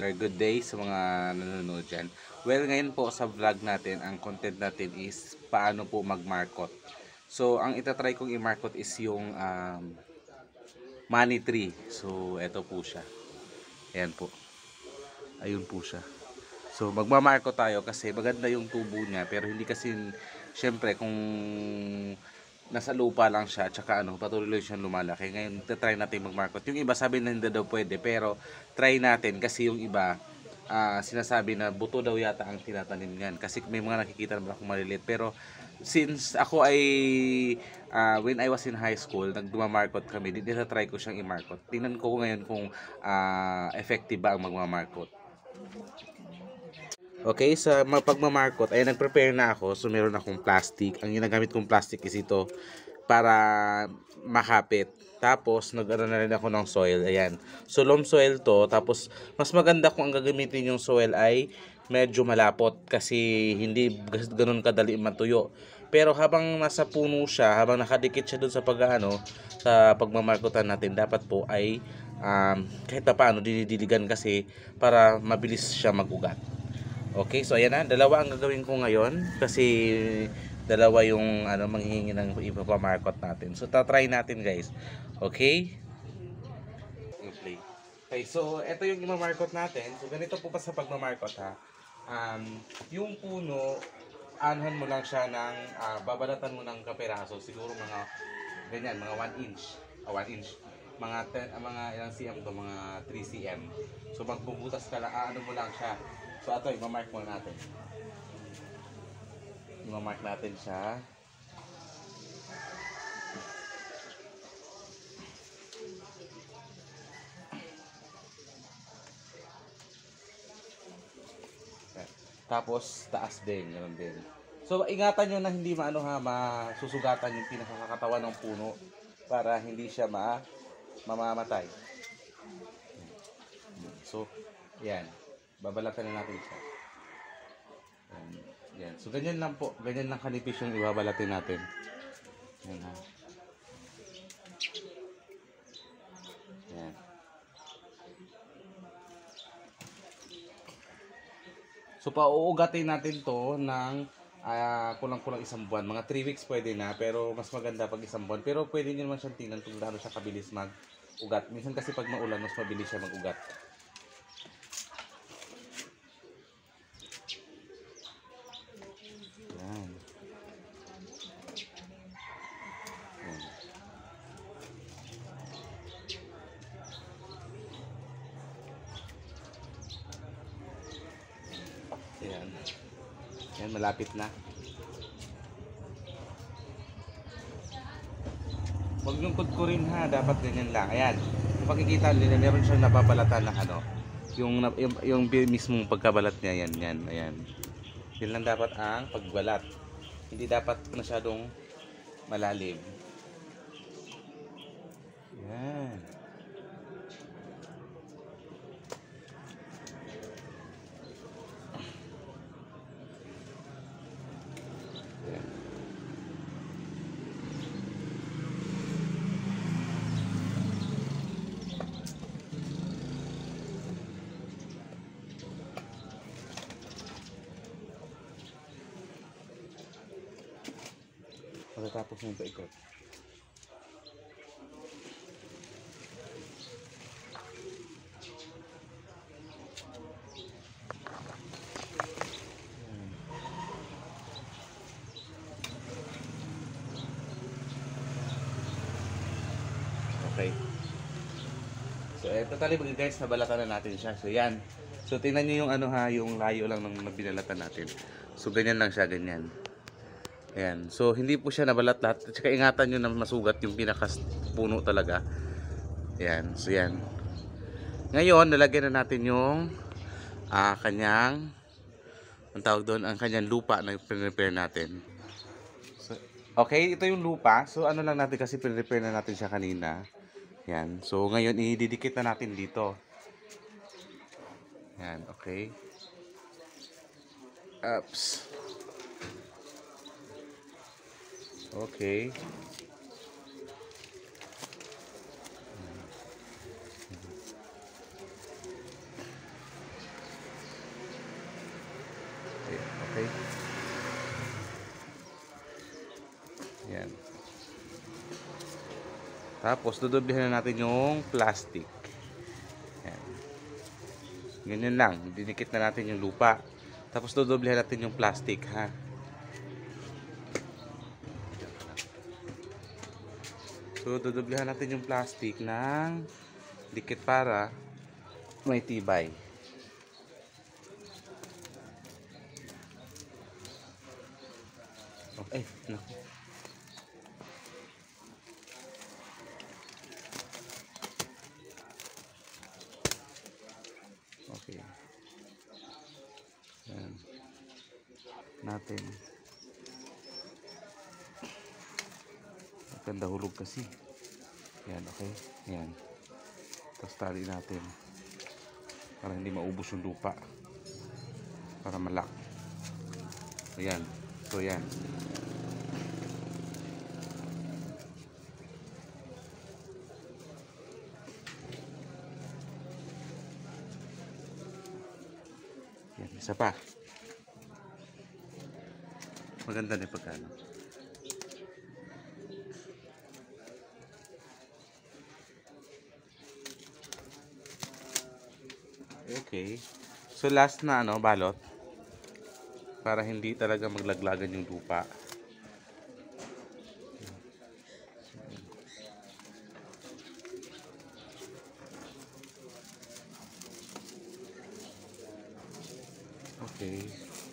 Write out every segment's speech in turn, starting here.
Good day sa mga nanonood dyan. Well, ngayon po sa vlog natin, ang content natin is paano po mag-markot. So, ang itatry kong i-markot is yung money tree. So, eto po siya. Ayan po. Ayun po siya. So, magmamarkot tayo kasi maganda yung tubo niya. Pero hindi kasi, syempre, kung nasa lupa lang siya, tsaka patuloy siyang lumalaki. Ngayon, try natin mag-market. Yung iba sabi na hindi daw pwede, pero try natin kasi yung iba, sinasabi na buto daw yata ang tinatanim niyan. Kasi may mga nakikita naman akong maliliit. Pero since ako ay, when I was in high school, nagdumamarkot kami, try ko siyang i-markot. Tingnan ko ngayon kung effective ba ang magmamarkot. Okay, sa pagmamarkot ay nag-prepare na ako. So meron akong plastic. Ang ginagamit kong plastic is ito para makapit. Tapos nag-ano na rin ako ng soil. Ayan. So loam soil to. Tapos mas maganda kung ang gagamitin yung soil ay medyo malapot kasi hindi ganun kadali matuyo. Pero habang nasa puno siya, habang nakadikit siya dun sa sa pagmamarkotan natin, dapat po ay kahit pa paano dinidiligan kasi para mabilis siya magugat. Okay, so ayan na, dalawa ang gagawin ko ngayon kasi dalawa yung manghihingi ng ipapamarkot natin. So tatry natin guys. Okay? Play. Okay, so ito yung imamarkot natin. So ganito po pa sa pagmamarkot ha. Yung puno, anuhan mo lang siya ng, babalatan mo ng kaperaso. Siguro mga ganyan, mga 1 inch. 1 inch. Mga mga ilang cm to, mga 3 cm. So magbubutas ka lang, ano mo lang siya. So ito, imamark muna natin. Imamark natin siya. Tapos taas din, ganoon din. So ingatan nyo na hindi masusugatan yung pinakakatawan ng puno para hindi siya mamamatay. So, yan. Babalatan na natin siya. Yan. So ganyan lang po, ganyan lang kanipis yung ibabalatin natin. Yan ha. Yan. So pauugatin natin to ng kulang-kulang isang buwan. Mga 3 weeks pwede na, pero mas maganda pag isang buwan. Pero pwede nyo naman siyang tingnan kung gaano siya kabilis mag-ugat. Minsan kasi pag maulan, mas mabilis siya mag-ugat. Yan. Yan. Yan, malapit na. Huwag yung kudkurin ha, dapat ganyan lang. Ayan, kung makikita nila, meron siyang nababalatan ng yung mismong pagkabalat niya, yan, ayan. Yan lang dapat ang pagbalat. Hindi dapat masyadong malalim. Yan. Pagkatapos ng paikot. Okay. So, totally guys, nabalatan na natin siya. So, yan. So, tingnan nyo yung yung layo lang ng binalatan natin. So, ganyan lang siya, ganyan. Ayan. So, hindi po siya nabalat lahat. At saka ingatan nyo na masugat yung pinakapuno talaga. Ayan. So, yan. Ngayon, nalagyan na natin yung kanyang, ang tawag doon, ang kanyang lupa na prepare natin. So, okay, ito yung lupa. So, ano lang natin kasi prepare na natin siya kanina. Yan. So, ngayon, ididikit na natin dito. Yan. Okay. Oops. Okay. Okay? Yan. Tapos, dudoblehan na natin yung plastic. Yan. Ganyan lang. Dinikit na natin yung lupa. Tapos, dudoblehan natin yung plastic, ha? So, dudoblehan natin yung plastic ng dikit para may tibay. Okay. Naku. Okay. Yan. Natin. Maganda hulog kasi. Yan, okay. Yan. Tapos tali natin. Para hindi maubos yung lupa. Para malak. Ayan. So, yan. Yan, isa pa. Maganda na yung pagkano. Okay. So last na balot para hindi talaga maglaglagan yung lupa. Okay.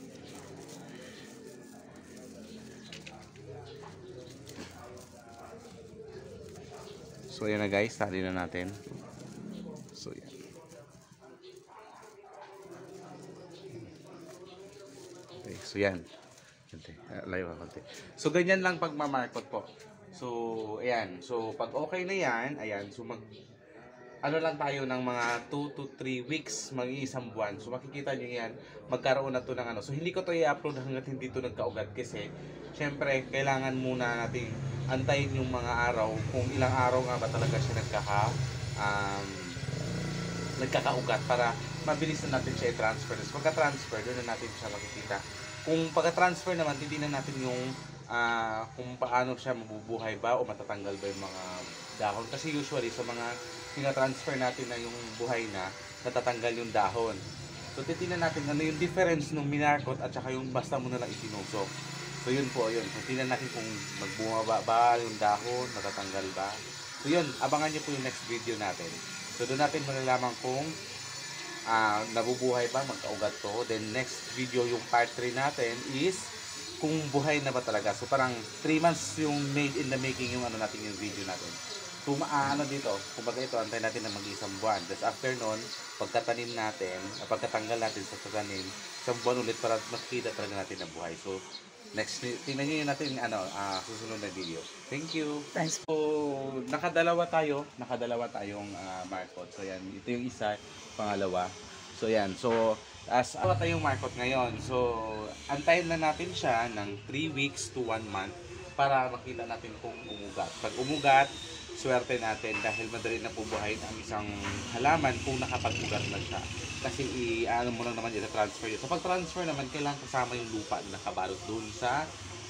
So yan na guys, tali na natin. So yan. Okay, so yan. Layo ka konti. So ganyan lang pagmamarkot po. So ayan, so pag okay na yan, ayan, so lang tayo ng mga 2 to 3 weeks, mag-iisang buwan. So makikita nyo yan, magkaroon na to ng So hindi ko to i-upload hanggat hindi to nagkaugat kasi syempre kailangan muna natin antayin yung mga araw kung ilang araw nga ba talaga siya nagkakaugat para mabilis na natin siya i-transfer. So pagka-transfer, doon na natin siya makikita. Kung pagka-transfer naman, hindi na natin yung kung paano siya mabubuhay ba o matatanggal ba yung mga dahon. Kasi usually sa mga tina-transfer natin na yung buhay na, natatanggal yung dahon. So titingnan natin ano yung difference ng minarkot at saka yung basta mo na lang itinusok. So yun po, yun. So tingnan natin kung magbunga ba yung dahon, matatanggal ba. So yun, abangan nyo po yung next video natin. So doon natin malalaman kung nabubuhay ba, magkaugat to. Then next video, yung part 3 natin is kung buhay na ba talaga. So parang 3 months yung made in the making yung natin yung video natin. So dito, kumbaga ito, antay natin na mag-isang buwan. Tapos after nun, pagkatanim natin, pagkatanggal natin sa tanim, isang buwan ulit para makikita talaga natin na buhay. So next, tingnan nyo yun natin susunod na video. Thank you. Thanks. So nakadalawa tayong markot. So yan, ito yung isa, pangalawa. So yan, so as tayong markot ngayon. So antayin na natin siya ng 3 weeks to 1 month para makita natin kung umugat. Pag umugat, swerte natin dahil madali na pubuhayin ang isang halaman kung nakapag-ugat na siya. Kasi mo lang naman i-transfer yun. So pag-transfer naman, kailangan kasama yung lupa na nakabalot doon sa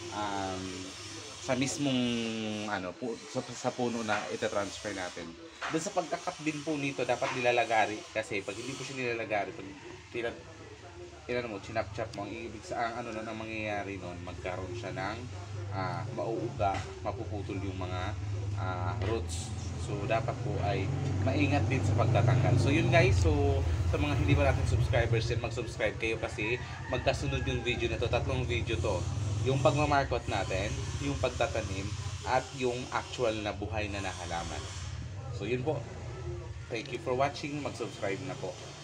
mismong sa puno na ita-transfer natin. Doon sa pagkakat din po nito, dapat nilalagari kasi pag hindi po siya nilalagari, pag chinap-chap mo, ang ibig sa ang mangyayari noon, magkaroon siya ng mauuga, mapuputol yung mga roots. So dapat po ay maingat din sa pagtatanggal. So yun guys, so sa mga hindi pa natin subscribers din, mag-subscribe kayo kasi magkasunod yung video na to, 3 video to. Yung pagmamarkot natin, yung pagtatanim, at yung actual na buhay na halaman. So yun po. Thank you for watching. Mag-subscribe na po.